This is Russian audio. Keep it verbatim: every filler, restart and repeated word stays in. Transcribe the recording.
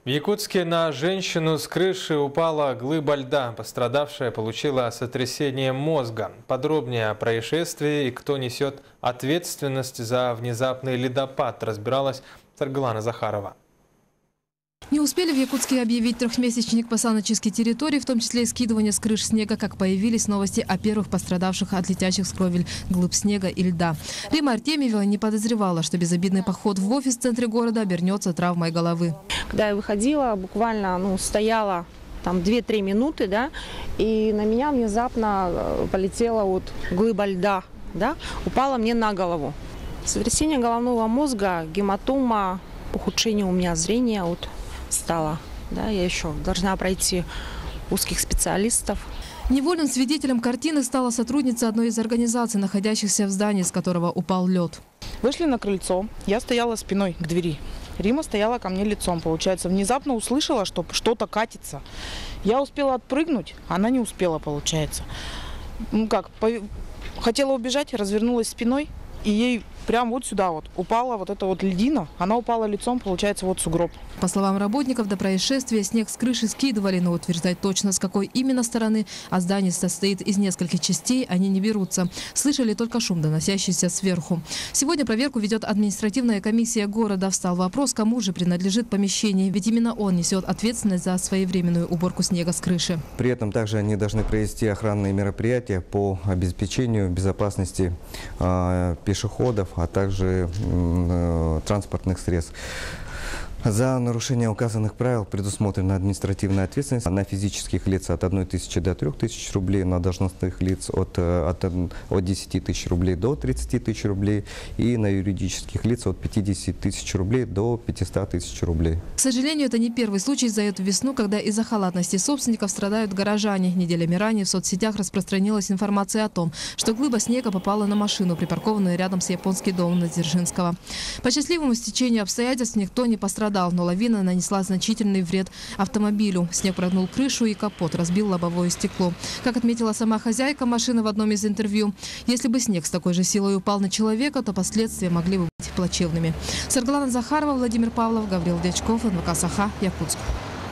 В Якутске на женщину с крыши упала глыба льда. Пострадавшая получила сотрясение мозга. Подробнее о происшествии и кто несет ответственность за внезапный ледопад разбиралась Сарглана Захарова. Не успели в Якутске объявить трехмесячник по саночистке территории, в том числе и скидывание с крыш снега, как появились новости о первых пострадавших от летящих с кровель глыб снега и льда. Рима Артемьева не подозревала, что безобидный поход в офис в центре города обернется травмой головы. Когда я выходила, буквально ну, стояла там две-три минуты, да, и на меня внезапно полетела вот глыба льда, да, упала мне на голову. Сотрясение головного мозга, гематома, ухудшение у меня зрения вот стало. Да, я еще должна пройти узких специалистов. Невольным свидетелем картины стала сотрудница одной из организаций, находящихся в здании, с которого упал лед. Вышли на крыльцо, я стояла спиной к двери. Рима стояла ко мне лицом, получается. Внезапно услышала, что что-то катится. Я успела отпрыгнуть, она не успела, получается. Ну как, хотела убежать, развернулась спиной, и ей прям вот сюда вот упала вот эта вот льдина. Она упала лицом, получается, вот сугроб. По словам работников, до происшествия снег с крыши скидывали, но утверждать точно, с какой именно стороны, а здание состоит из нескольких частей, они не берутся. Слышали только шум, доносящийся сверху. Сегодня проверку ведет административная комиссия города. Встал вопрос, кому же принадлежит помещение, ведь именно он несет ответственность за своевременную уборку снега с крыши. При этом также они должны провести охранные мероприятия по обеспечению безопасности э, пешеходов, а также э, транспортных средств. За нарушение указанных правил предусмотрена административная ответственность на физических лиц от одной тысячи до трёх тысяч рублей, на должностных лиц от, от, от десяти тысяч рублей до тридцати тысяч рублей и на юридических лиц от пятидесяти тысяч рублей до пятисот тысяч рублей. К сожалению, это не первый случай за эту весну, когда из-за халатности собственников страдают горожане. Неделями ранее в соцсетях распространилась информация о том, что глыба снега попала на машину, припаркованную рядом с японским домом на Дзержинского. По счастливому стечению обстоятельств никто не пострадал, но лавина нанесла значительный вред автомобилю. Снег прогнул крышу и капот, разбил лобовое стекло. Как отметила сама хозяйка машины в одном из интервью, если бы снег с такой же силой упал на человека, то последствия могли бы быть плачевными. Сарглана Захарова, Владимир Павлов, Гаврил Дячков, эн вэ ка Саха, Якутск.